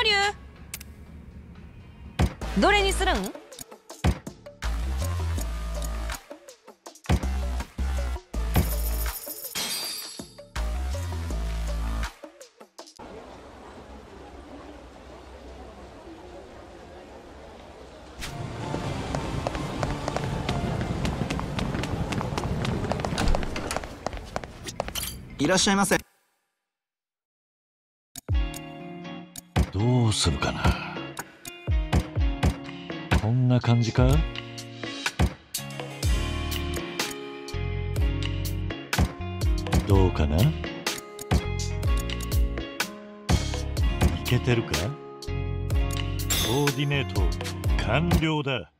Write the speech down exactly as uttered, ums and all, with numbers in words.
竜。どれにするん？ いらっしゃいませ。 どうするかな。こんな感じか。どうかな。いけてるか。コーディネート完了だ。